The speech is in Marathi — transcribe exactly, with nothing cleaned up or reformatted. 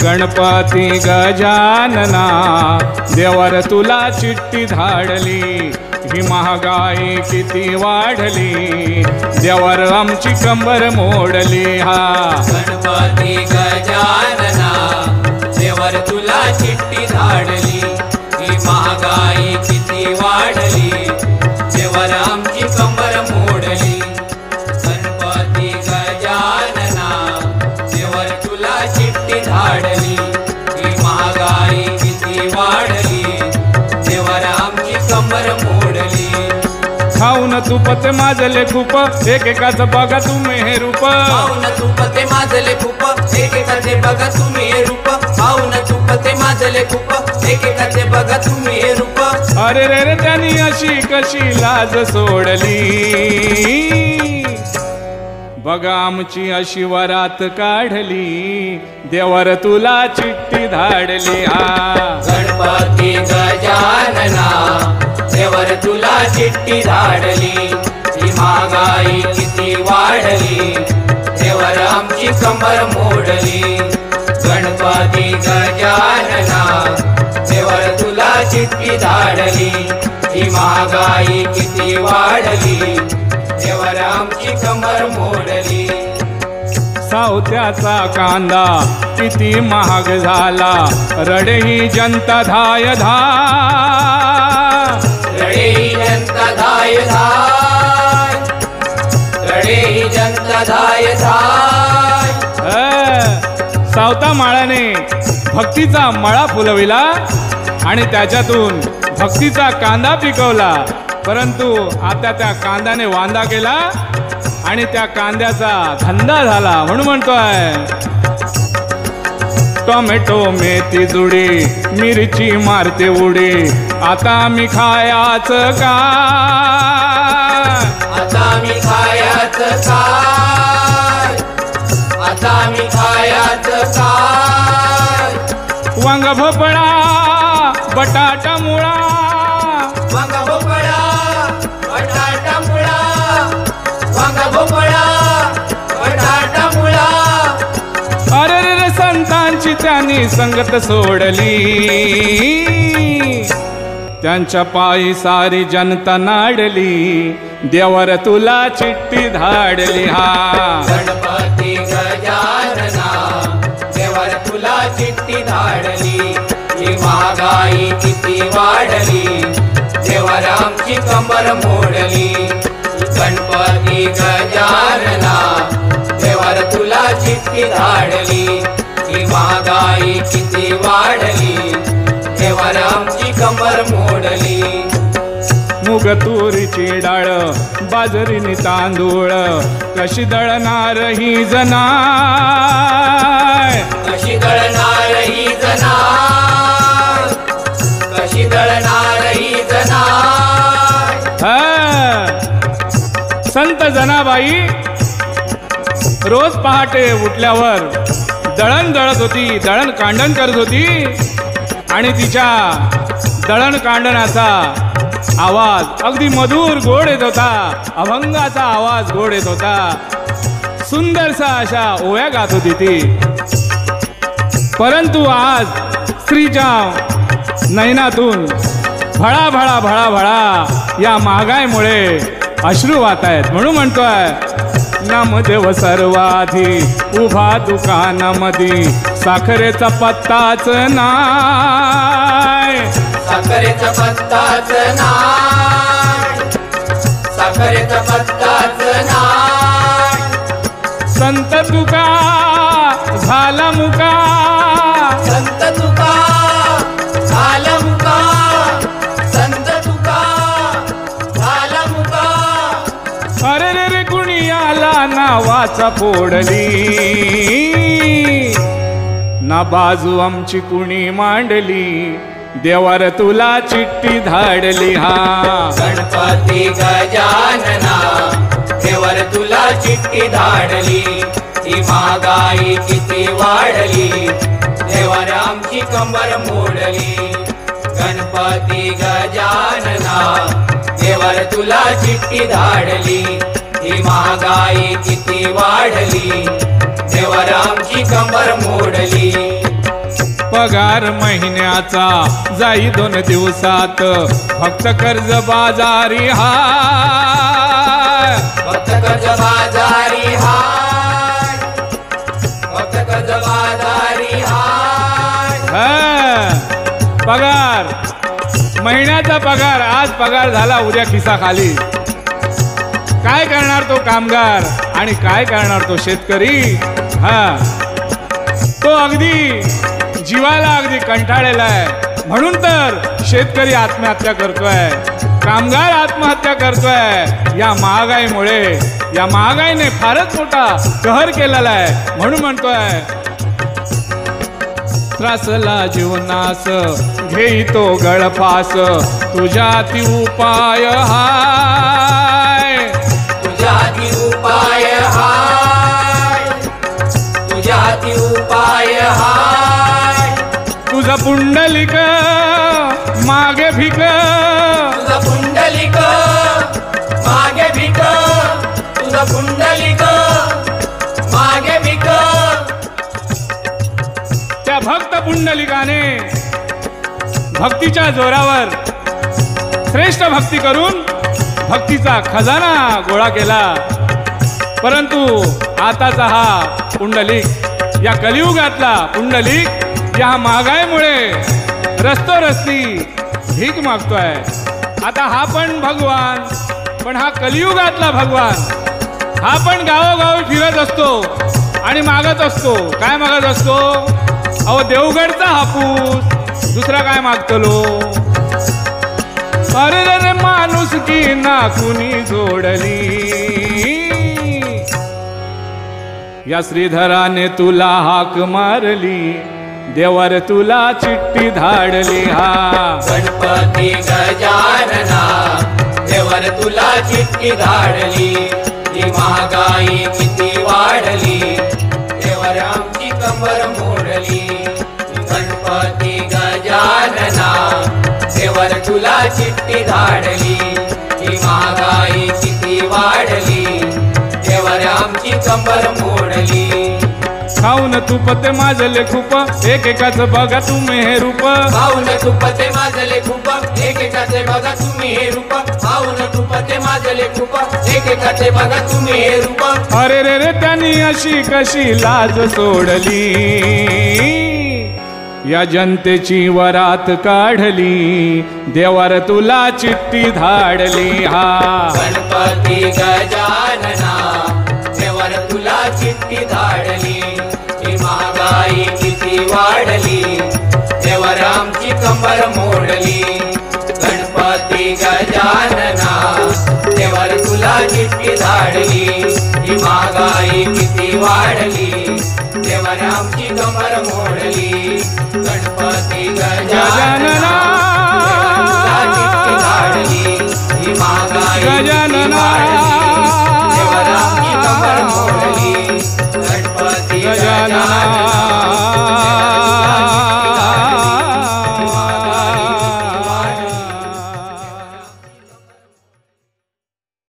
गणपती गजानना देवर तुला चिठ्ठी धाडली, ही महागाई किती वाढली, देवर आमची कंबर मोडली. हा गणपती गजानना देवर तुला चिठ्ठी धाडली, ही महागाई किती वाढली, देवर आमची कंबर मोडली. गणपती गजानना देवर तुला चिठ्ठी धाडली, ही महागाई किती वाढली, देवर आमची कंबर मोडली. खाऊन तुपते माजले खूप एकेकाचं बघा तुम्ही हे रूप, खाऊन तुपते माजले खूप एकेकाचे बघा तुम्ही हे रूप, खाऊन तुपते माजले खूप एकेकाचे बघा तुम्ही हे रूप. अरे रे रे त्यांनी अशी कशी लाज सोडली, बघा आमची अशी वरात काढली, देवर तुला चिठ्ठी धाडली. हा गणपती गजानना देवर तुला चिठ्ठी धाडली, ही महागाई किती वाढली, देवर आमची कंबर मोडली. गणपती गजानना देवर तुला चिठ्ठी धाडली, ही महागाई किती वाढली, देवर आमची कंबर मोडली. सावत्याचा कांदा किती महाग झाला, रडे ही जनता धाय धा, रडे ही जनता धाय धाय, रडे ही जनता धाय धाय. सावता माळाने भक्तीचा मळा फुलविला आणि त्याच्यातून भक्तीचा कांदा पिकवला, परंतु आता त्या कांद्याने वांदा केला आणि त्या कांद्याचा धंदा झाला. म्हणून म्हणतोय टोमॅटो मेथी जुडी मिरची मारते उडी, आता मी खायाच का, आता मी खायाच काय, आता मी खायाच काय. वांग भोपळा बटाटा मुळा, वांग भोपळा बटाटा मुळा, वांग भोपळा बटाटा मुळा. अरे रे रे संतांची त्यांनी संगत सोडली, त्यांच्या पायी सारी जनता नाडली, देवर तुला चिठ्ठी धाडली. हा गणपती गजानना देवर तुला चिठ्ठी धाडली, ही महागाई किती वाढली, देवर आमची कंबर मोडली. गणपती गजानना देवर तुला चिठ्ठी धाडली, ही महागाई किती वाढली, देवर आमची कंबर मोडली. मुग तुरीची डाळ बाजरीनी तांदूळ कशी दळणार ही जनाय, कशी दळणार ही जनाय, कशी दळणार ही जनाय. संत जनाबाई रोज पहाटे उठल्यावर दळण दळत होती, दळण कांडण करत होती आणि तिच्या दळण कांडणाचा आवाज अगदी मधुर गोड येत होता, अभंगाचा आवाज गोड येत होता, सुंदरसा अशा ओव्या गात होती ती. परंतु आज स्त्रीच्या नयनातून भळा भळा भळा भळा या महागाईमुळे अश्रू वाहत आहेत. म्हणून म्हणतोय नामदेव सर्वाधी उभा दुकानामध्ये, साखरेचा पत्ताच नाय, साखरेचा पत्ताच नाय, साखरेचा पत्ताच नाय. संत तुका झाला मुका, संत तुका झाला मुका, संत तुका झाला मुका. अरे रे रे कुणी आला नावाचा फोडली, ना बाजू आमची कुणी मांडली, देवर तुला चिठ्ठी धाडली. हा गणपती गजानना देवर तुला चिठ्ठी धाडली, ही महागाई किती वाढली, देवर आमची कंबर मोडली. गणपती गजानना देवर तुला चिठ्ठी धाडली, ही महागाई किती वाढली, देवर आमची कंबर मोडली. पगार महिन्याचा जाई दोन दिवसात फक्त कर्ज बाजारी हाय फक्त कर्ज बाजारी हाय फक्त कर्ज बाजारी हाय हा, पगार महिन्याचा पगार आज पगार झाला उद्या खिसा खाली. काय करणार तो कामगार आणि काय करणार तो शेतकरी. हा, तो अगदी जीवाला अगदी कंटाळलेला आहे म्हणून तर शेतकरी आत्महत्या करतोय, कामगार आत्महत्या करतोय या महागाईमुळे. या महागाईने फारच मोठा कहर केलेला आहे म्हणून म्हणतोय त्रासला जीवनास घेई तो गळफास तुझ्या ती उपाय हाय तुझ्या ती उपाय हाय तुझ्या ती उपाय हाय तुझा पुंडलिक मागे भिक तुझा पुंडलिक मागे भिक तुझा पुंडलिक मागे भिक. त्या भक्त पुंडलिकाने भक्तीच्या जोरावर श्रेष्ठ भक्ती करून भक्तीचा खजाना गोळा केला. परंतु आताचा हा पुंडलिक या कलियुगातला पुंडलिक या महागाईमुळे रस्तोरस्ती भीक मागतोय. आता हा पण भगवान, पण हा कलियुगातला भगवान हा पण गावोगावी फिरत असतो आणि मागत असतो. काय मागत असतो. अहो देवगडचा हापूस दुसरा काय मागतलो. अरे रे माणूस की ना कुणी जोडली या श्रीधराने तुला हाक मारली देवर तुला चिठ्ठी धाडली. हा गणपती गजानना देवर तुला चिठ्ठी धाडली. ही महागाई किती वाढली देवर आमची कंबर मोडली. गणपती गजानना देवर तुला चिठ्ठी धाडली. ही महागाई किती वाढली देवर आमची कंबर मोडली. खाऊन तुपते माझले खूप एकेकाच बघा तुम्ही हे रूप. खाऊन तुपते माझले खूप एकेकाचे बघा तुम्ही हे रूप. खाऊन तुपते माझले खूप एकेकाचे बघा तुम्ही हे रूप. अरे रे रे त्यांनी अशी कशी लाज सोडली या जनतेची वरात काढली देवर तुला चिठ्ठी धाडली. हा गणपती गजानना देवर तुला चिठ्ठी धाडली. ही महागाई किती वाढली देवर आमची कंबर मोडली. गणपती गजानना देवर तुला चिठ्ठी धाडली. ही महागाई किती वाढली देवर आमची कंबर मोडली. गणपती गजानना देवर तुला चिठ्ठी धाडली. ही महागाई किती गजानना